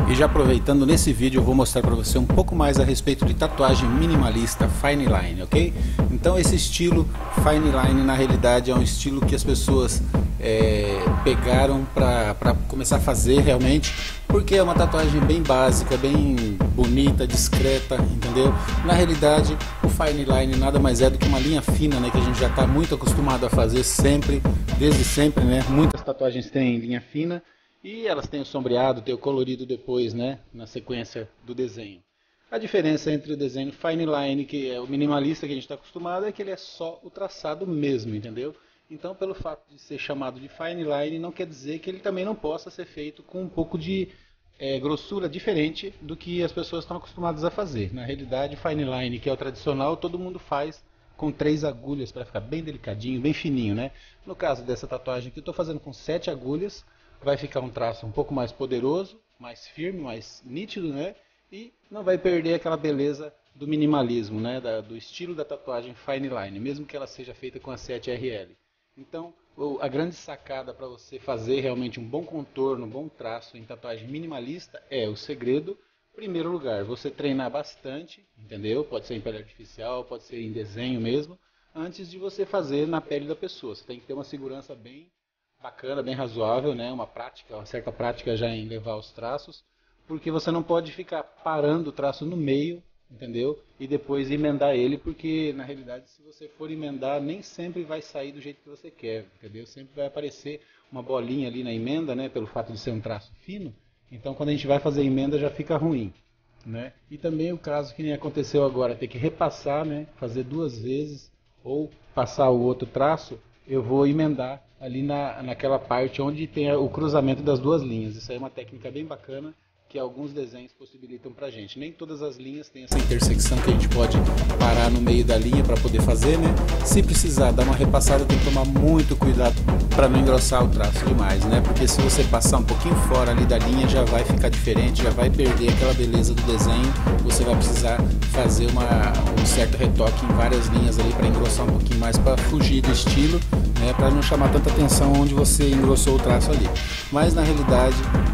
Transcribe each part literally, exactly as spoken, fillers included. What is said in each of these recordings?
E já aproveitando, nesse vídeo eu vou mostrar para você um pouco mais a respeito de tatuagem minimalista fine line, ok? Então esse estilo fine line na realidade é um estilo que as pessoas é, pegaram para começar a fazer realmente, porque é uma tatuagem bem básica, bem bonita, discreta, entendeu? Na realidade o fine line nada mais é do que uma linha fina, né, que a gente já está muito acostumado a fazer sempre, desde sempre, né? Muitas tatuagens têm linha fina. E elas têm o sombreado, têm o colorido depois, né, na sequência do desenho. A diferença entre o desenho fine line, que é o minimalista que a gente está acostumado, é que ele é só o traçado mesmo, entendeu? Então, pelo fato de ser chamado de fine line, não quer dizer que ele também não possa ser feito com um pouco de é, grossura diferente do que as pessoas estão acostumadas a fazer. Na realidade, fine line, que é o tradicional, todo mundo faz com três agulhas para ficar bem delicadinho, bem fininho, né? No caso dessa tatuagem que eu estou fazendo com sete agulhas, vai ficar um traço um pouco mais poderoso, mais firme, mais nítido, né? E não vai perder aquela beleza do minimalismo, né? Da, do estilo da tatuagem fine line, mesmo que ela seja feita com a sete R L. Então, a grande sacada para você fazer realmente um bom contorno, um bom traço em tatuagem minimalista é o segredo. Em primeiro lugar, você treinar bastante, entendeu? Pode ser em pele artificial, pode ser em desenho mesmo, antes de você fazer na pele da pessoa. Você tem que ter uma segurança bem bacana, bem razoável, né? Uma prática, uma certa prática já em levar os traços, porque você não pode ficar parando o traço no meio, entendeu? E depois emendar ele, porque na realidade se você for emendar nem sempre vai sair do jeito que você quer, entendeu? Sempre vai aparecer uma bolinha ali na emenda, né? Pelo fato de ser um traço fino, então quando a gente vai fazer a emenda já fica ruim, né? E também o caso que nem aconteceu agora, ter que repassar, né? Fazer duas vezes ou passar o outro traço, eu vou emendar ali na, naquela parte onde tem o cruzamento das duas linhas. Isso aí é uma técnica bem bacana que alguns desenhos possibilitam pra gente. Nem todas as linhas têm essa intersecção que a gente pode parar no meio da linha para poder fazer, né? Se precisar dar uma repassada, tem que tomar muito cuidado para não engrossar o traço demais, né? Porque se você passar um pouquinho fora ali da linha, já vai ficar diferente, já vai perder aquela beleza do desenho. Você vai precisar fazer uma, um certo retoque em várias linhas ali para engrossar um pouquinho mais, para fugir do estilo, né? Para não chamar tanta atenção onde você engrossou o traço ali. Mas na realidade,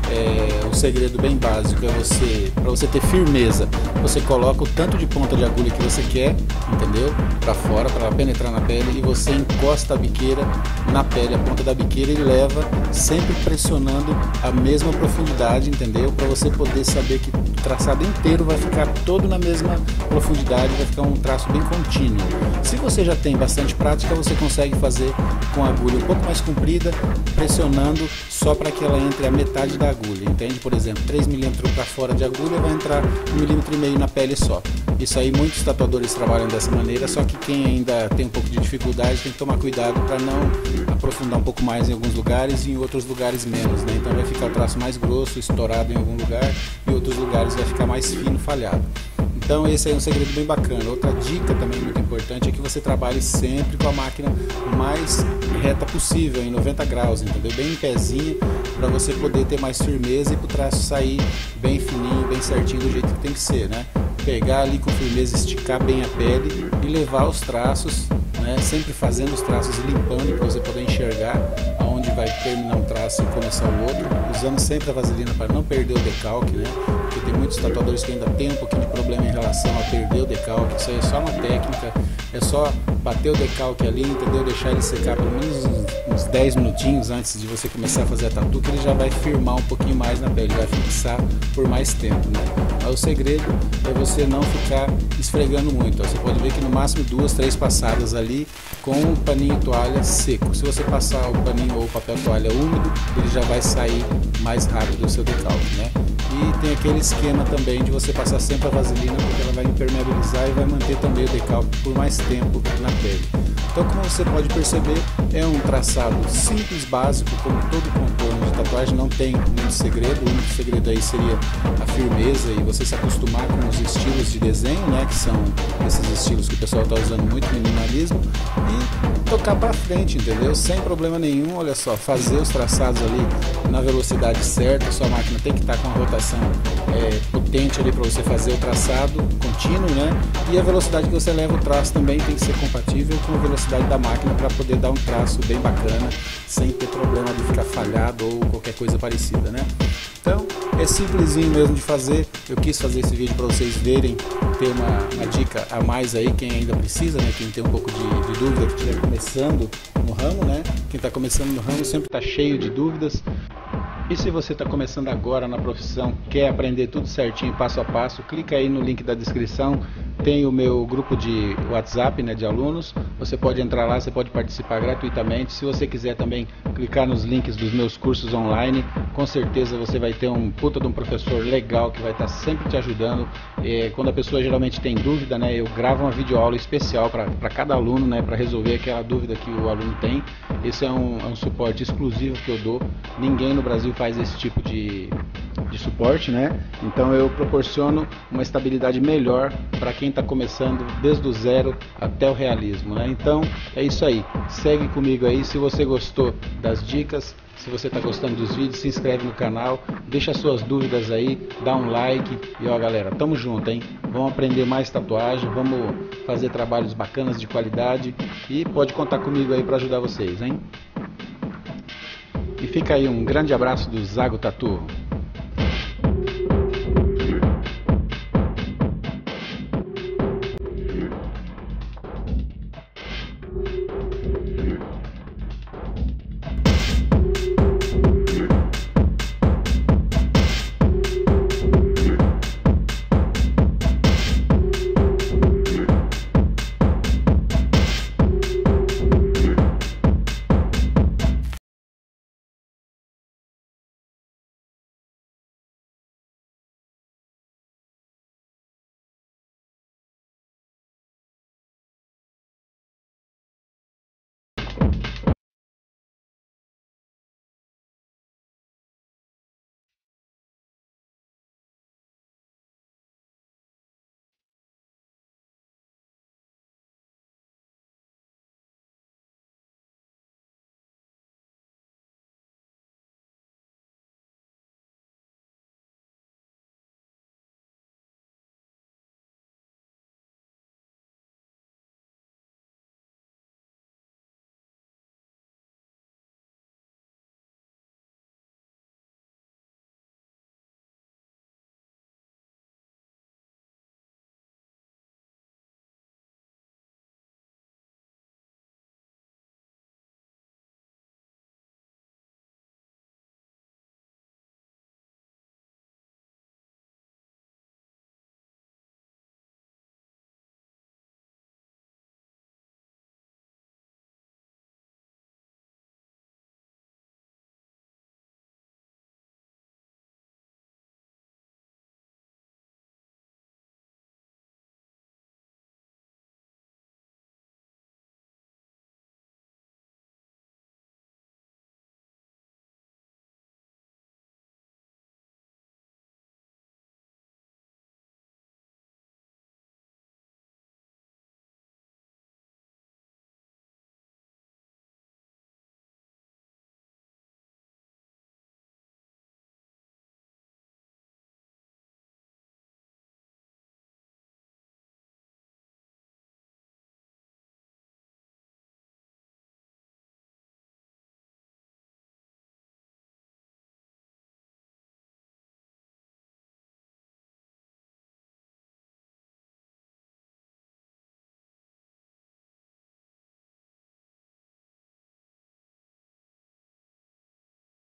é, o segredo bem básico é você, para você ter firmeza, você coloca o tanto de ponta de agulha que você quer, entendeu? Para fora, para penetrar na pele, e você encosta a biqueira na pele, a ponta da biqueira, e leva sempre pressionando a mesma profundidade, entendeu? Para você poder saber que o traçado inteiro vai ficar todo na mesma profundidade, vai ficar um traço bem contínuo. Se você já tem bastante prática, você consegue fazer com a agulha um pouco mais comprida, pressionando só para que ela entre a metade da agulha, entende? Por exemplo, três milímetros para fora de agulha vai entrar um milímetro e meio na pele só. Isso aí muitos tatuadores trabalham dessa maneira, só que quem ainda tem um pouco de dificuldade tem que tomar cuidado para não aprofundar um pouco mais em alguns lugares e em outros lugares menos, né? Então vai ficar o traço mais grosso, estourado em algum lugar, e em outros lugares vai ficar mais fino, falhado. Então esse aí é um segredo bem bacana. Outra dica também muito importante é que você trabalhe sempre com a máquina mais reta possível, em noventa graus, entendeu? Bem em pezinho, para você poder ter mais firmeza e para o traço sair bem fininho, bem certinho do jeito que tem que ser, né? Pegar ali com firmeza, esticar bem a pele e levar os traços, né? Sempre fazendo os traços, limpando, para você poder enxergar aonde vai terminar um traço e começar o outro, usando sempre a vaselina para não perder o decalque, né? Porque tem muitos tatuadores que ainda tem um pouquinho de problema em relação a perder o decalque. Isso aí é só uma técnica, é só bater o decalque ali, entendeu? Deixar ele secar pelo menos uns dez minutinhos antes de você começar a fazer a tatu, que ele já vai firmar um pouquinho mais na pele, vai fixar por mais tempo, né? Aí o segredo é você não ficar esfregando muito, ó. Você pode ver que no máximo duas, três passadas ali com o paninho toalha seco. Se você passar o paninho ou o papel toalha úmido, ele já vai sair mais rápido do seu decalque, né? E tem aquele esquema também de você passar sempre a vaselina, porque ela vai impermeabilizar e vai manter também o decalque por mais tempo na pele. Então, como você pode perceber, é um traçado simples, básico, como todo contorno de tatuagem, não tem muito segredo. O único segredo aí seria a firmeza e você se acostumar com os estilos de desenho, né, que são esses estilos que o pessoal está usando muito, minimalismo, e tocar para frente, entendeu? Sem problema nenhum. Olha só, fazer os traçados ali na velocidade certa. Sua máquina tem que estar com a rotação é, potente ali para você fazer o traçado contínuo, né? E a velocidade que você leva o traço também tem que ser compatível com a velocidade da máquina para poder dar um traço bem bacana, sem ter problema de ficar falhado ou qualquer coisa parecida, né? Então é simplesinho mesmo de fazer. Eu quis fazer esse vídeo para vocês verem, ter uma, uma dica a mais aí, quem ainda precisa, né? Quem tem um pouco de, de dúvida, que estiver começando no ramo, né? Quem está começando no ramo sempre está cheio de dúvidas. E se você está começando agora na profissão, quer aprender tudo certinho, passo a passo, clica aí no link da descrição. Tem o meu grupo de WhatsApp, né, de alunos. Você pode entrar lá, você pode participar gratuitamente. Se você quiser também clicar nos links dos meus cursos online, com certeza você vai ter um puta de um professor legal que vai estar sempre te ajudando. E quando a pessoa geralmente tem dúvida, né, eu gravo uma videoaula especial para cada aluno, né, para resolver aquela dúvida que o aluno tem. Esse é um, é um suporte exclusivo que eu dou. Ninguém no Brasil faz esse tipo de, de suporte, né? Então eu proporciono uma estabilidade melhor para quem está começando desde o zero até o realismo, né? Então é isso aí, segue comigo aí. Se você gostou das dicas, se você está gostando dos vídeos, se inscreve no canal, deixa suas dúvidas aí, dá um like e ó galera, tamo junto, hein? Vamos aprender mais tatuagem, vamos fazer trabalhos bacanas de qualidade e pode contar comigo aí para ajudar vocês, hein? E fica aí um grande abraço do Zago Tatu.